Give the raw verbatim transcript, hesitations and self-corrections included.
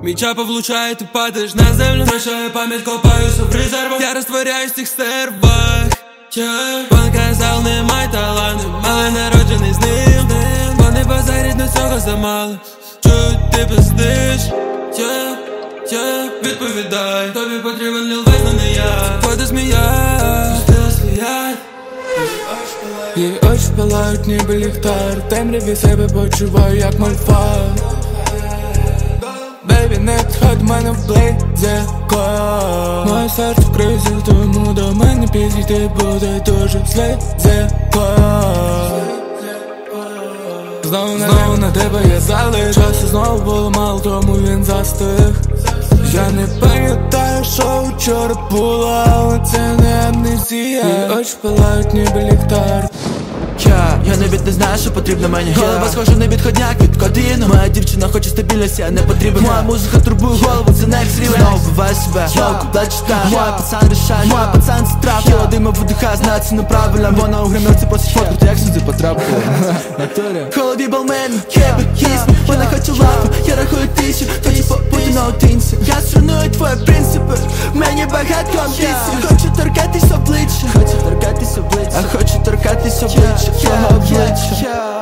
Бича повлучает, ты падаешь на землю. Прощаю память, копаюсь в резервах. Я растворяюсь в цих стервах. Показав, немає таланту, але народжений з ним. Вони базарять, на цього замало. Чуть ти пиздиш, yeah, yeah. Відповідай, тобі потрібен ліл весь, но не я. Ходи сміяй, пустила сміяй. Її очі палають, ніби ліхтар. В темряві себе почуваю, як мальфар. Бейбі, не підходь, мене в близько. Моє серце в кризі, тому до мене підійти буде дуже слизько. Знову, знову на тебе я залиш. Часу знову було мало, тому він застиг. Я не пам'ятаю, що вчора було, але це не амнезія. Її очі палають, ніби ліхтар. Я, я навіть не знаю, що потрібно мені. Голова схожа на відходняк від кодеїну. Моя дівчина хоче стабільності, а не потрібен. Моя музика турбує голову, це next рівень. Знову буває себе, знову куплет читаю. Моя пацан рішає, моя пацан це трап. Тіло дима видихає, знає це неправильно. Вона у гримерці просить фотку, то як сюди потрапили. Холоді балмен, хеби, хіс. Вона хоче лапу, я рахую тисячу. Хочу побути наодинці. Я шаную твої принципи, в мені багато амбіцій. Хочу торкатись обличчя, хочу торкатись обличчя, а хочу торкатись обличчя. Твого обличчя.